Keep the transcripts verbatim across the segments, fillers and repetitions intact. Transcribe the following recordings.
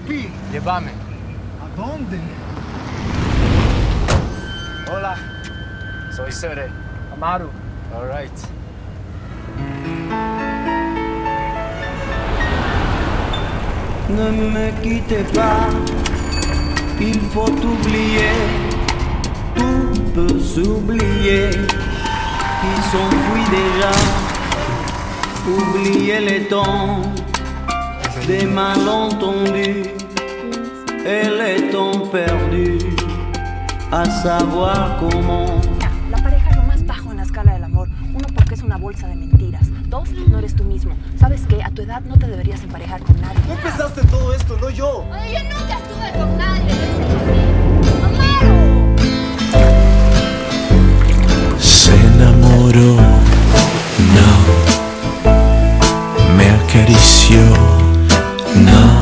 pipí. Llévame. ¿A dónde? Hola, soy Sere. Amaru. All right. Ne me quittez pas, il faut oublier, tout peut s'oublier, qui s'enfuit déjà, oublier les temps des malentendus et les temps perdus, à savoir comment. La pareja es lo más bajo en la escala del amor. Uno, porque es una bolsa de mentiras. Dos, no eres tú mismo. ¿Sabes qué? A tu edad no te deberías emparejar con nadie. Tú empezaste todo esto, no yo. Oye, yo nunca estuve con nadie. ¡Amaru! Se enamoró, no. Me acarició, no.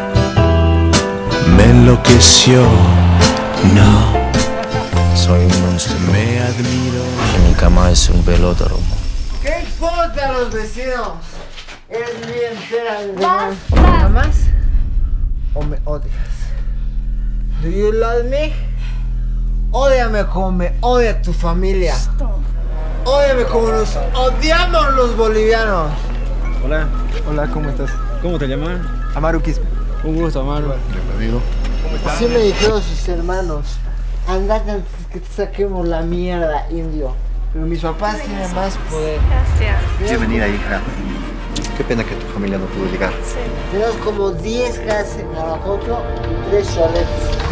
Me enloqueció, no. Soy un monstruo. Me admiró. En mi cama es un pelótaro. ¿Qué importa a los vecinos? Eres mi entera de demás. Basta. ¿Me amas o me odias? Do you love me? Ódiame como me odia tu familia. Ódiame como nos odiamos los bolivianos. Hola. Hola, ¿cómo estás? ¿Cómo te llamas? Amaru Quispe. Un gusto, Amaru. Bienvenido. Así me dijeron sus hermanos. Andate antes que te saquemos la mierda, indio. Pero mis papás tienen más poder. Gracias. Bienvenida, hija. Qué pena que tu familia no pudo llegar. Tenemos como diez casas en Caracocho y tres chalets.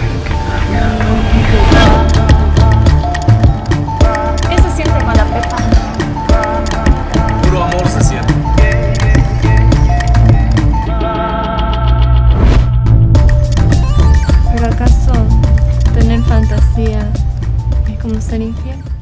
¿Qué se siente con la Pepa? Puro amor se siente. ¿Pero acaso tener fantasía es como ser infiel?